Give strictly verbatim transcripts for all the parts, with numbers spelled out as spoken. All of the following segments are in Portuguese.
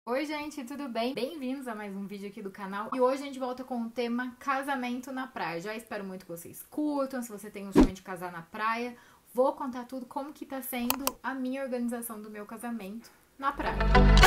Oi gente, tudo bem? Bem-vindos a mais um vídeo aqui do canal. E hoje a gente volta com o tema casamento na praia. Já espero muito que vocês curtam, se você tem o sonho de casar na praia. Vou contar tudo como que tá sendo a minha organização do meu casamento na praia.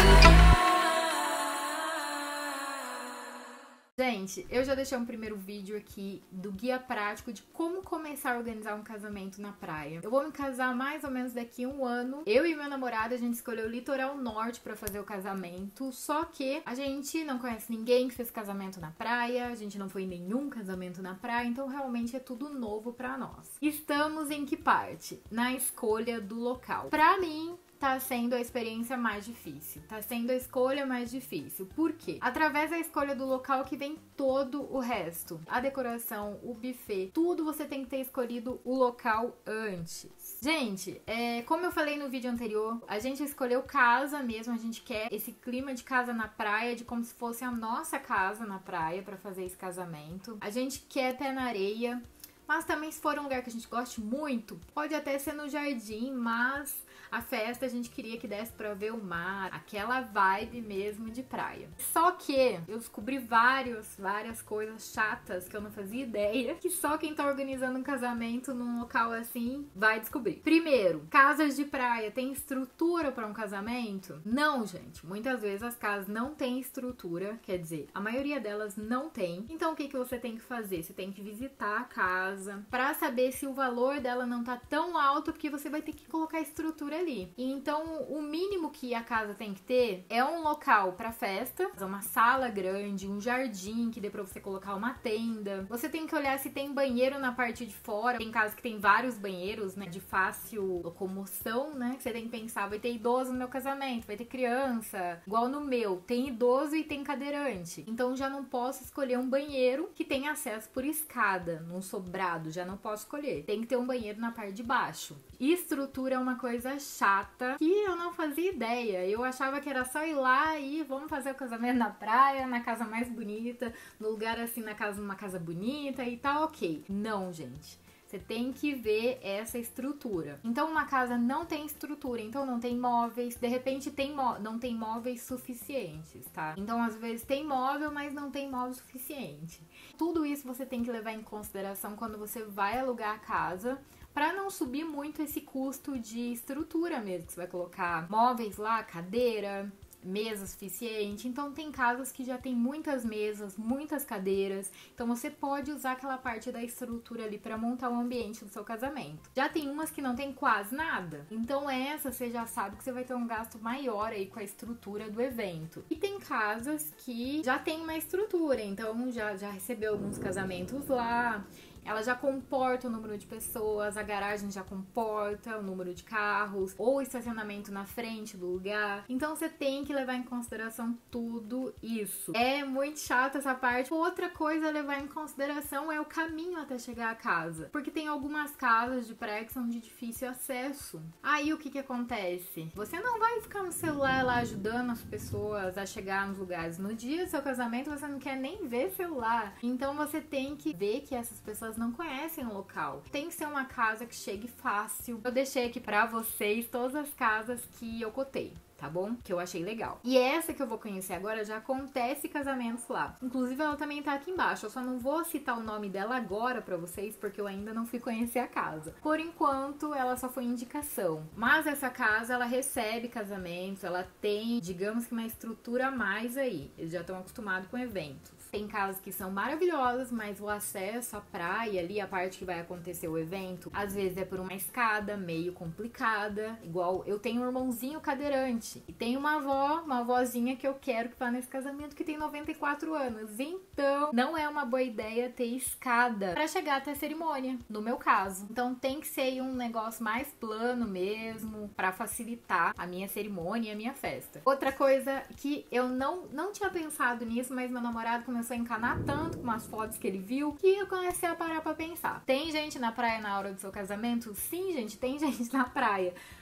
Gente, eu já deixei um primeiro vídeo aqui do guia prático de como começar a organizar um casamento na praia. Eu vou me casar mais ou menos daqui a um ano. Eu e meu namorado, a gente escolheu o litoral norte pra fazer o casamento, só que a gente não conhece ninguém que fez casamento na praia, a gente não foi em nenhum casamento na praia, então realmente é tudo novo pra nós. Estamos em que parte? Na escolha do local. Pra mim, tá sendo a experiência mais difícil, tá sendo a escolha mais difícil. Por quê? Através da escolha do local que vem todo o resto. A decoração, o buffet, tudo você tem que ter escolhido o local antes. Gente, é, como eu falei no vídeo anterior, a gente escolheu casa mesmo, a gente quer esse clima de casa na praia, de como se fosse a nossa casa na praia pra fazer esse casamento. A gente quer pé na areia, mas também se for um lugar que a gente goste muito, pode até ser no jardim, mas a festa a gente queria que desse pra ver o mar, aquela vibe mesmo de praia. Só que eu descobri vários, várias coisas chatas que eu não fazia ideia, que só quem tá organizando um casamento num local assim vai descobrir. Primeiro, casas de praia têm estrutura pra um casamento? Não, gente. Muitas vezes as casas não têm estrutura, quer dizer, a maioria delas não tem. Então o que que você tem que fazer? Você tem que visitar a casa pra saber se o valor dela não tá tão alto, porque você vai ter que colocar estrutura ali. Então, o mínimo que a casa tem que ter é um local para festa, uma sala grande, um jardim que dê para você colocar uma tenda. Você tem que olhar se tem banheiro na parte de fora. Tem casas que tem vários banheiros, né, de fácil locomoção, né? Você tem que pensar, vai ter idoso no meu casamento, vai ter criança, igual no meu, tem idoso e tem cadeirante. Então, já não posso escolher um banheiro que tenha acesso por escada, num sobrado, já não posso escolher. Tem que ter um banheiro na parte de baixo. Estrutura é uma coisa chata que eu não fazia ideia. Eu achava que era só ir lá e vamos fazer o casamento na praia, na casa mais bonita, no lugar assim, na casa, numa casa bonita e tá ok. Não, gente. Você tem que ver essa estrutura. Então, uma casa não tem estrutura, então não tem móveis. De repente, tem não tem móveis suficientes, tá? Então, às vezes, tem móvel, mas não tem móvel suficiente. Tudo isso você tem que levar em consideração quando você vai alugar a casa, para não subir muito esse custo de estrutura mesmo, que você vai colocar móveis lá, cadeira, mesa suficiente. Então tem casas que já tem muitas mesas, muitas cadeiras, então você pode usar aquela parte da estrutura ali para montar o ambiente do seu casamento. Já tem umas que não tem quase nada, então essa você já sabe que você vai ter um gasto maior aí com a estrutura do evento. E tem casas que já tem uma estrutura, então já, já recebeu alguns casamentos lá. Ela já comporta o número de pessoas, a garagem já comporta o número de carros, ou o estacionamento na frente do lugar. Então você tem que levar em consideração tudo isso. É muito chata essa parte. Outra coisa a levar em consideração é o caminho até chegar à casa. Porque tem algumas casas de praia que são de difícil acesso. Aí o que que acontece? Você não vai ficar no celular lá ajudando as pessoas a chegar nos lugares. No dia do seu casamento você não quer nem ver celular. Então você tem que ver que essas pessoas não conhecem o local. Tem que ser uma casa que chegue fácil. Eu deixei aqui pra vocês todas as casas que eu cotei, tá bom? Que eu achei legal. E essa que eu vou conhecer agora já acontece casamentos lá. Inclusive ela também tá aqui embaixo. Eu só não vou citar o nome dela agora pra vocês, porque eu ainda não fui conhecer a casa. Por enquanto, ela só foi indicação. Mas essa casa, ela recebe casamentos, ela tem, digamos que uma estrutura a mais aí. Eles já estão acostumados com eventos. Tem casas que são maravilhosas, mas o acesso à praia ali, a parte que vai acontecer o evento, às vezes é por uma escada meio complicada. Igual eu tenho um irmãozinho cadeirante e tem uma avó, uma avózinha que eu quero que vá nesse casamento que tem noventa e quatro anos. Então, não é uma boa ideia ter escada para chegar até a cerimônia, no meu caso. Então, tem que ser um negócio mais plano mesmo, para facilitar a minha cerimônia e a minha festa. Outra coisa que eu não, não tinha pensado nisso, mas meu namorado começou começou a encanar tanto com umas fotos que ele viu, que eu comecei a parar pra pensar. Tem gente na praia na hora do seu casamento? Sim, gente, tem gente na praia.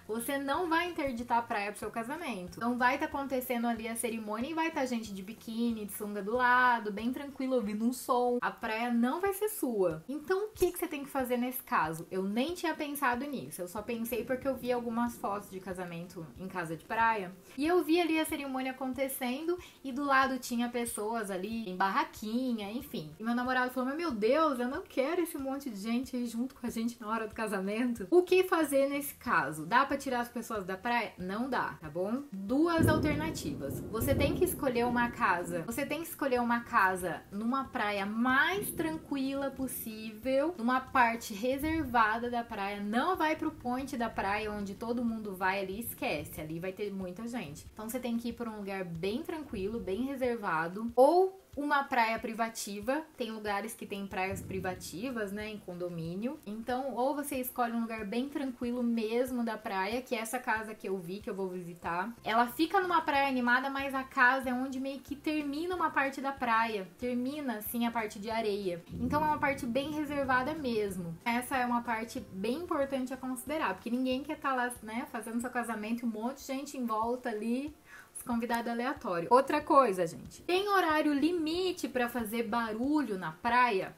você não vai interditar a praia pro seu casamento. Então vai estar tá acontecendo ali a cerimônia e vai estar tá gente de biquíni, de sunga do lado, bem tranquilo, ouvindo um som. A praia não vai ser sua. Então o que, que você tem que fazer nesse caso? Eu nem tinha pensado nisso, eu só pensei porque eu vi algumas fotos de casamento em casa de praia e eu vi ali a cerimônia acontecendo e do lado tinha pessoas ali em barraquinha, enfim. E meu namorado falou, mas meu Deus, eu não quero esse monte de gente aí junto com a gente na hora do casamento. O que fazer nesse caso? Dá pra tirar as pessoas da praia? Não dá, tá bom? Duas alternativas. Você tem que escolher uma casa. Você tem que escolher uma casa numa praia mais tranquila possível, numa parte reservada da praia. Não vai pro point da praia onde todo mundo vai ali, esquece. Ali vai ter muita gente. Então você tem que ir pra um lugar bem tranquilo, bem reservado, ou uma praia privativa. Tem lugares que tem praias privativas, né, em condomínio. Então, ou você escolhe um lugar bem tranquilo mesmo da praia, que é essa casa que eu vi, que eu vou visitar. Ela fica numa praia animada, mas a casa é onde meio que termina uma parte da praia. Termina, assim, a parte de areia. Então, é uma parte bem reservada mesmo. Essa é uma parte bem importante a considerar, porque ninguém quer estar lá, né, fazendo seu casamento, um monte de gente em volta ali, convidado aleatório. Outra coisa, gente, tem horário limite para fazer barulho na praia?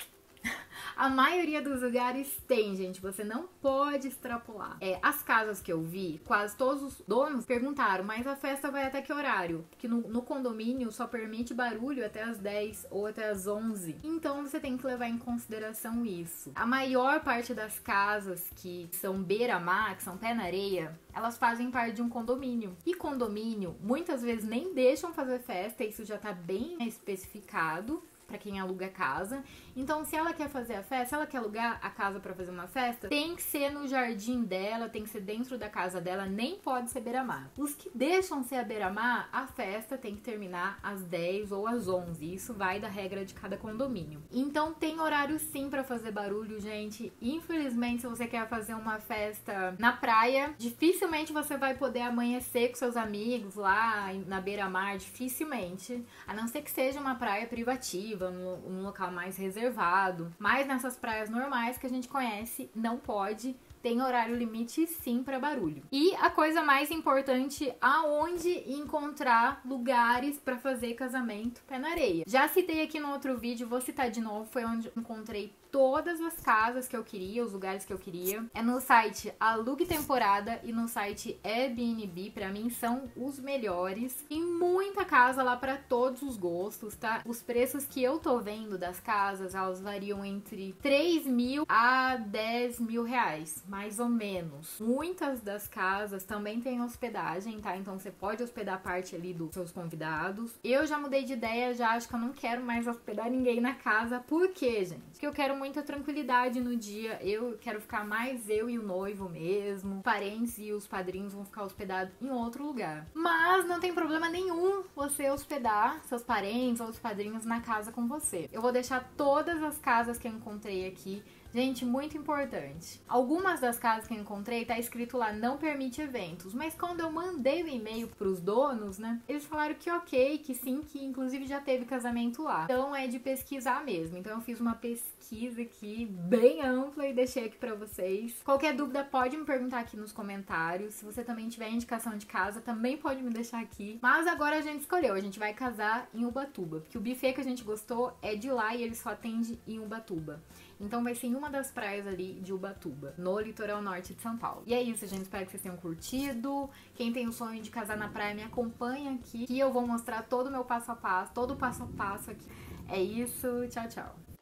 A maioria dos lugares tem, gente. Você não pode extrapolar. É, as casas que eu vi, quase todos os donos perguntaram, mas a festa vai até que horário? Porque no, no condomínio só permite barulho até as dez ou até as onze. Então você tem que levar em consideração isso. A maior parte das casas que são beira-mar, que são pé na areia, elas fazem parte de um condomínio. E condomínio, muitas vezes nem deixam fazer festa, isso já tá bem especificado para quem aluga casa. Então, se ela quer fazer a festa, se ela quer alugar a casa para fazer uma festa, tem que ser no jardim dela, tem que ser dentro da casa dela, nem pode ser beira-mar. Os que deixam ser a beira-mar, a festa tem que terminar às dez ou às onze. Isso vai da regra de cada condomínio. Então, tem horário sim para fazer barulho, gente. Infelizmente, se você quer fazer uma festa na praia, dificilmente você vai poder amanhecer com seus amigos lá na beira-mar, dificilmente. A não ser que seja uma praia privativa, num local mais reservado. Mas nessas praias normais que a gente conhece, não pode. Tem horário limite sim para barulho. E a coisa mais importante, aonde encontrar lugares para fazer casamento pé na areia. Já citei aqui no outro vídeo, vou citar de novo, foi onde encontrei todas as casas que eu queria, os lugares que eu queria. É no site Alugue Temporada e no site Airbnb, pra mim são os melhores. Tem muita casa lá pra todos os gostos, tá? Os preços que eu tô vendo das casas, elas variam entre três mil a dez mil reais, mais ou menos. Muitas das casas também tem hospedagem, tá? Então você pode hospedar parte ali dos seus convidados. Eu já mudei de ideia, já acho que eu não quero mais hospedar ninguém na casa. Por quê, gente? Porque eu quero muita tranquilidade no dia, eu quero ficar mais eu e o noivo mesmo, parentes e os padrinhos vão ficar hospedados em outro lugar. Mas não tem problema nenhum você hospedar seus parentes ou os padrinhos na casa com você. Eu vou deixar todas as casas que eu encontrei aqui. Gente, muito importante. Algumas das casas que eu encontrei tá escrito lá, não permite eventos. Mas quando eu mandei o e-mail pros donos, né, eles falaram que ok, que sim, que inclusive já teve casamento lá. Então é de pesquisar mesmo. Então eu fiz uma pesquisa aqui bem ampla e deixei aqui pra vocês. Qualquer dúvida pode me perguntar aqui nos comentários. Se você também tiver indicação de casa, também pode me deixar aqui. Mas agora a gente escolheu, a gente vai casar em Ubatuba. Porque o buffet que a gente gostou é de lá e ele só atende em Ubatuba. Então vai ser em uma das praias ali de Ubatuba, no litoral norte de São Paulo. E é isso, gente. Espero que vocês tenham curtido. Quem tem o sonho de casar na praia, me acompanha aqui, que eu vou mostrar todo o meu passo a passo, todo o passo a passo aqui. É isso. Tchau, tchau.